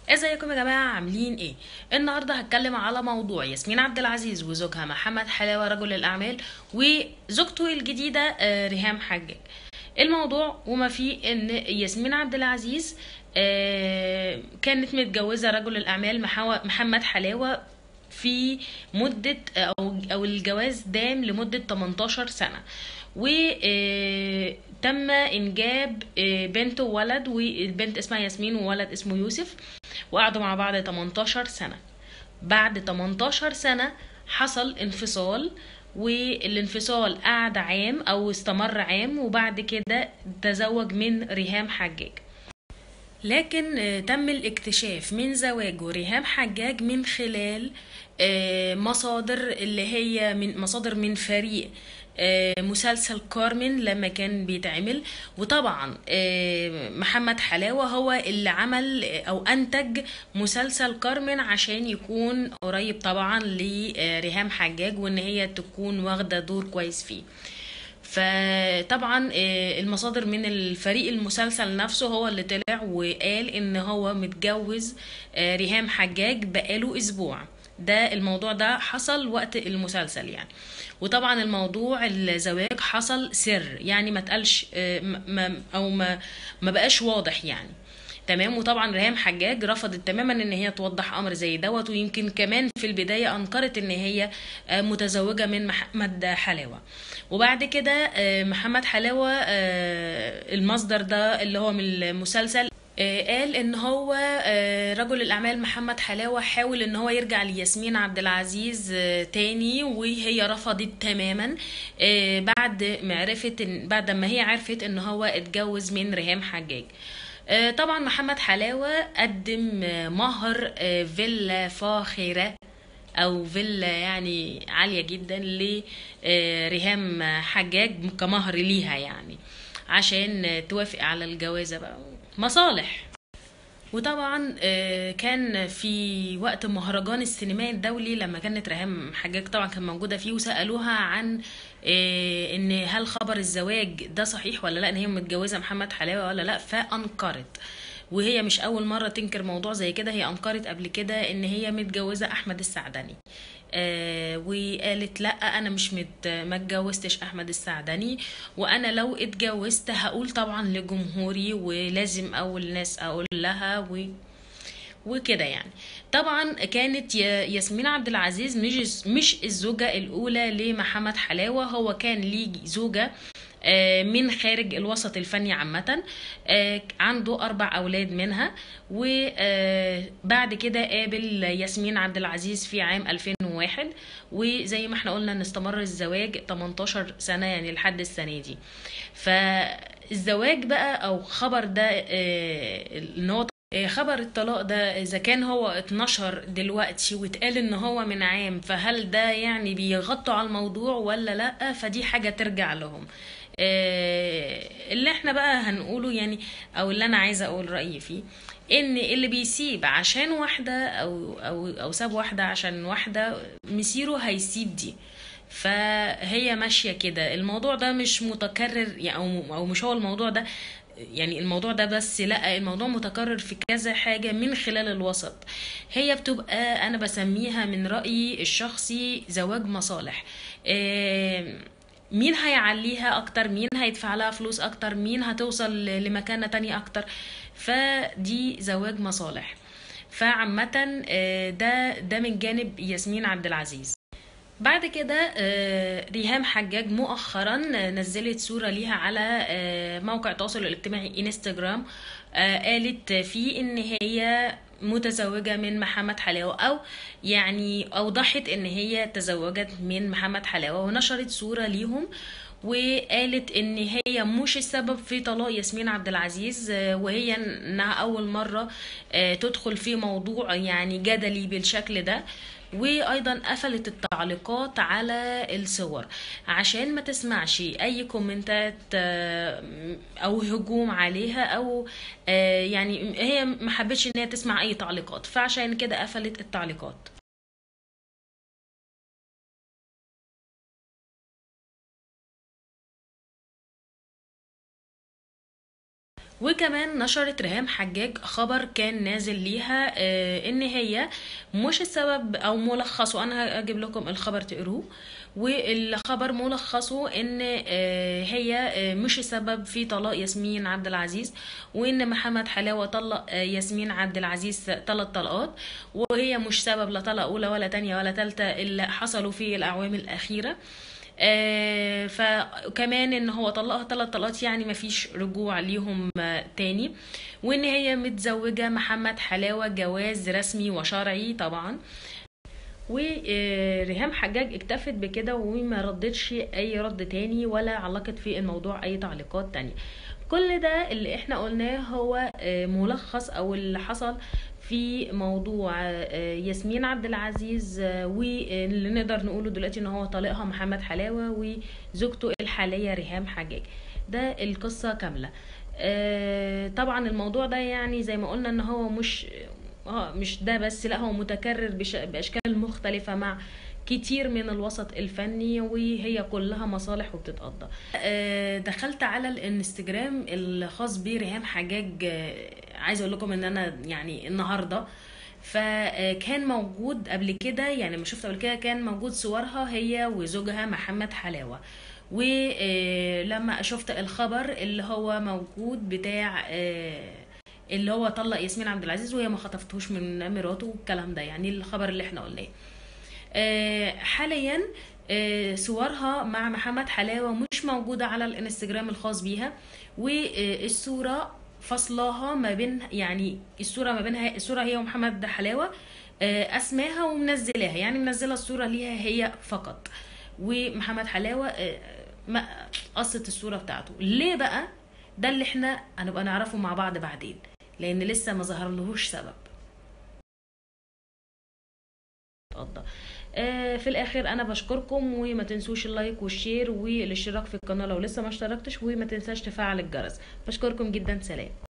ازيكم يا جماعه؟ عاملين ايه؟ النهارده هتكلم على موضوع ياسمين عبد العزيز وزوجها محمد حلاوه رجل الاعمال وزوجته الجديده ريهام حجاج. الموضوع وما فيه ان ياسمين عبد العزيز كانت متجوزه رجل الاعمال محمد حلاوه في مدة أو الجواز دام لمدة 18 سنة، وتم إنجاب بنت وولد، والبنت اسمها ياسمين وولد اسمه يوسف، وقعدوا مع بعض 18 سنة. بعد 18 سنة حصل انفصال، والانفصال قعد عام أو استمر عام، وبعد كده تزوج من ريهام حجاج. لكن تم الاكتشاف من زواجه ريهام حجاج من خلال مصادر، اللي هي من مصادر من فريق مسلسل كارمن لما كان بيتعمل. وطبعا محمد حلاوة هو اللي عمل أو أنتج مسلسل كارمن عشان يكون قريب طبعا لريهام حجاج، وإن هي تكون واخدة دور كويس فيه. فطبعا المصادر من الفريق المسلسل نفسه هو اللي طلع وقال ان هو متجوز ريهام حجاج بقاله اسبوع. ده الموضوع ده حصل وقت المسلسل يعني. وطبعا الموضوع الزواج حصل سر، يعني ما تقالش ما بقاش واضح يعني. تمام. وطبعا ريهام حجاج رفضت تماما ان هي توضح امر زي دوت، ويمكن كمان في البدايه انكرت ان هي متزوجه من محمد حلاوه. وبعد كده محمد حلاوه المصدر ده اللي هو من المسلسل قال ان هو رجل الاعمال محمد حلاوه حاول ان هو يرجع لياسمين عبد العزيز تاني، وهي رفضت تماما بعد ما هي عرفت ان هو اتجوز من ريهام حجاج. طبعا محمد حلاوة قدم مهر فيلا فاخرة او فيلا يعني عالية جدا لريهام حجاج كمهر ليها يعني، عشان توافق على الجوازة بقى. مصالح. وطبعا كان في وقت مهرجان السينمائي الدولي لما كانت ريهام حجاج طبعا كان موجودة فيه، وسألوها عن ان هل خبر الزواج ده صحيح ولا لا، ان هي متجوزة محمد حلاوة ولا لا، فأنكرت. وهي مش اول مرة تنكر موضوع زي كده، هي انكرت قبل كده ان هي متجوزة احمد السعدني. وقالت لا انا مش ما اتجوزتش احمد السعدني، وانا لو اتجوزت هقول طبعا لجمهوري ولازم اول ناس اقول لها وكده يعني. طبعا كانت ياسمين عبد العزيز مش الزوجة الأولى لمحمد حلاوة، هو كان ليه زوجة من خارج الوسط الفني عامة، عنده 4 أولاد منها. وبعد كده قابل ياسمين عبد العزيز في عام 2001، وزي ما احنا قلنا ان استمر الزواج 18 سنة يعني لحد السنة دي. فالزواج بقى او خبر ده ان هو خبر الطلاق ده اذا كان هو اتنشر دلوقتي واتقال ان هو من عام، فهل ده يعني بيغطوا على الموضوع ولا لا؟ فدي حاجة ترجع لهم. اللي احنا بقى هنقوله يعني، او اللي انا عايزة اقول رأيي فيه، ان اللي بيسيب عشان واحدة او ساب واحدة عشان واحدة، مسيره هيسيب دي. فهي ماشية كده. الموضوع ده مش متكرر يعني، او مش هو الموضوع ده يعني، الموضوع ده بس، لا، الموضوع متكرر في كذا حاجة من خلال الوسط. هي بتبقى انا بسميها من رأيي الشخصي زواج مصالح. مين هيعليها اكتر، مين هيدفع لها فلوس اكتر، مين هتوصل لمكانة تانية اكتر. فدي زواج مصالح. فعامة ده من جانب ياسمين عبد العزيز. بعد كده ريهام حجاج مؤخرا نزلت صورة ليها على موقع التواصل الاجتماعي انستجرام، قالت فيه ان هي متزوجة من محمد حلاوة، او يعني اوضحت ان هي تزوجت من محمد حلاوة، ونشرت صورة ليهم. وقالت ان هي مش السبب في طلاق ياسمين عبد العزيز، وهي انها اول مرة تدخل في موضوع يعني جدلي بالشكل ده. وايضا قفلت التعليقات على الصور عشان ما تسمعش اي كومنتات او هجوم عليها، او يعني هي ما حبتش ان هي تسمع اي تعليقات، فعشان كده قفلت التعليقات. وكمان نشرت ريهام حجاج خبر كان نازل ليها ان هي مش السبب او ملخصه، انا هجيب لكم الخبر تقروه. والخبر ملخصه ان هي مش السبب في طلاق ياسمين عبد العزيز، وان محمد حلاوه طلق ياسمين عبد العزيز 3 طلقات، وهي مش سبب لا طلقه اولى ولا تانية ولا تالتة اللي حصلوا في الاعوام الاخيره. فكمان ان هو طلقها 3 طلقات، يعني مفيش رجوع ليهم تاني، وان هي متزوجة محمد حلاوة جواز رسمي وشرعي طبعا. وريهام حجاج اكتفت بكده وما ردتش اي رد تاني ولا علقت في الموضوع اي تعليقات تانية. كل ده اللي احنا قلناه هو ملخص او اللي حصل في موضوع ياسمين عبد العزيز، واللي نقدر نقوله دلوقتي ان هو طليقها محمد حلاوة وزوجته الحالية ريهام حجاج. ده القصة كاملة. طبعا الموضوع ده يعني زي ما قلنا ان هو مش ده بس، لا هو متكرر باشكال مختلفة مع كتير من الوسط الفني، وهي كلها مصالح وبتتقضى. دخلت على الانستجرام الخاص بريهام حجاج، عايزه اقول لكم ان انا يعني النهارده فكان موجود قبل كده، يعني ما شفت قبل كده كان موجود صورها هي وزوجها محمد حلاوة. ولما شفت الخبر اللي هو موجود بتاع اللي هو طلق ياسمين عبد العزيز وهي ما خطفتهوش من مراته والكلام ده، يعني الخبر اللي احنا قلناه. حاليا صورها مع محمد حلاوة مش موجودة على الانستجرام الخاص بيها، والصورة فصلاها ما بين، يعني الصورة ما بينها، الصورة هي ومحمد حلاوة اسماها ومنزلاها، يعني منزلة الصورة ليها هي فقط، ومحمد حلاوة ما قصت الصورة بتاعته ليه بقى. ده اللي احنا هنبقى نعرفه مع بعض بعدين، لان لسه ما ظهر لهوش سبب. اتقضى. في الاخر انا بشكركم، وما تنسوش اللايك والشير والاشتراك في القناه لو لسه ما اشتركتش، وما تنساش تفعل الجرس. بشكركم جدا، سلام.